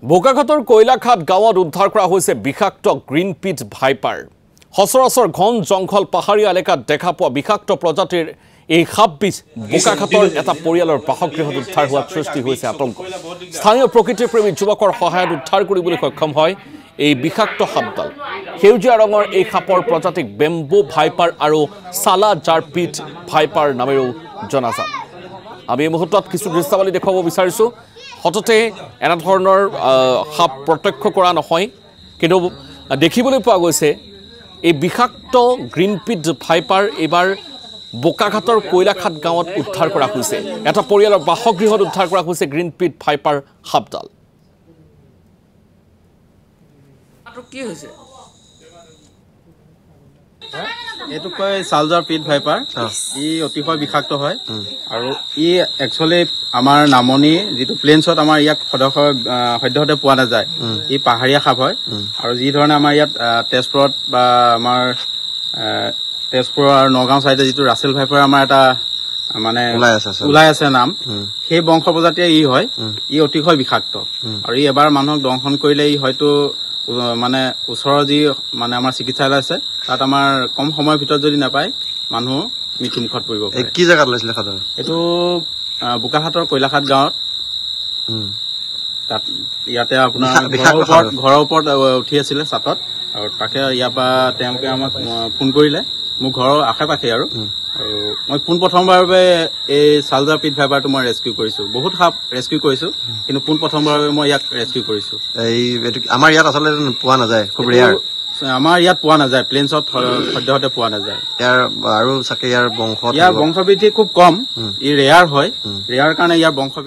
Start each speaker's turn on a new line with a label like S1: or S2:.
S1: বোকাখাটৰ কৈলাঘাট গাঁৱত উদ্ধাৰ কৰা হৈছে বিষাক্ত গ্ৰীণ পিট ভাইপাৰ। সচৰাচৰ ঘন জংঘল পাহাৰীয়া এলেকাত দেখা পোৱা বিষাক্ত প্ৰজাতিৰ এই সাপবিধ বোকাখাটৰ এটা পৰিয়ালৰ বাসগৃহত উদ্ধাৰ হোৱাত সৃষ্টি হৈছে আতংক। স্থানীয় প্ৰকৃতিপ্ৰেমী যুৱকৰ সহায়ত উদ্ধাৰ কৰিবলৈ সক্ষম হয় এই বিষাক্ত সাপডাল। সেউজীয়া ৰঙৰ এই সাপৰ প্ৰজাতিক বেম্বো ভাইপাৰ আৰু সালা জাৰপিট ভাইপাৰ নামেৰেও জনাজাত। আমি এই মুহূৰ্তত কিছু দৃশ্যাৱলী দেখুৱাব বিচাৰিছোঁ। হঠাতে এনে ধৰণৰ সাপ প্ৰত্যক্ষ কৰা নহয়, কিন্তু দেখিবলৈ পোৱা গৈছে এই বিষাক্ত গ্ৰীণ পিট ভাইপাৰ এইবাৰ বোকাখাটৰ কৈলাঘাট গাঁৱত উদ্ধাৰ কৰা হৈছে। এটা পৰিয়ালৰ বাসগৃহত উদ্ধাৰ কৰা হৈছে গ্ৰীণ পিট ভাইপাৰ সাপডাল।
S2: কি হৈছে
S3: এইটো কয় সালজাৰ পিট ভাইপাৰ। ই অতিশয় বিষাক্ত হয় আৰু ই একচুৱেলি আমাৰ নামনি যিটো প্লেইনছত আমাৰ ইয়াক সদ্যহতে পোৱা নাযায়। ই পাহাৰীয়া সাপ হয় আৰু যি ধৰণে আমাৰ ইয়াত তেজপুৰত বা আমাৰ তেজপুৰ আৰু নগাঁও চাইডে যিটো ৰাছেল ভাইপাৰ আমাৰ এটা মানে ওলাই আছে নাম, সেই বংশ প্ৰজাতিয়ে ই হয়। ই অতিশয় বিষাক্ত আৰু ই এবাৰ মানুহক দংশন কৰিলে ই হয়তো মানে ওচৰৰ যি মানে আমাৰ চিকিৎসালয় আছে তাত আমাৰ কম সময়ৰ ভিতৰত যদি নাপায় মানুহ মৃত্যুমুখত পৰিব পাৰে।
S4: কি জেগাত লৈছিলে সাধাৰণ?
S3: এইটো বোকাখাটৰ কৈলাঘাট গাঁৱত। তাত ইয়াতে আপোনাৰ ঘৰৰ ওপৰত উঠি আছিলে ছাটত, আৰু তাকে ইয়াৰ পৰা তেওঁলোকে আমাক ফোন কৰিলে, মোৰ ঘৰৰ আশে পাশে আৰু মই পোনপ্ৰথমবাৰৰ বাবে এই সালজাৰ পিট ভাইপাৰটো মই ৰেস্কিউ কৰিছো। বহুত সাপ ৰেস্কিউ কৰিছো, কিন্তু পোনপ্ৰথমবাৰৰ বাবে মই ইয়াক ৰেস্কিউ কৰিছো।
S4: আমাৰ ইয়াত আচলতে পোৱা নাযায়, খুব ৰেয়াৰ।
S3: আমাৰ ইয়াত পোৱা নাযায়, প্লেইনছত সদ্যহতে পোৱা নাযায়।
S4: আৰু চাগে ইয়াৰ
S3: বংশবৃদ্ধি খুব কম। ই ৰেয়াৰ হয়, ৰেয়াৰ কাৰণে ইয়াৰ বংশ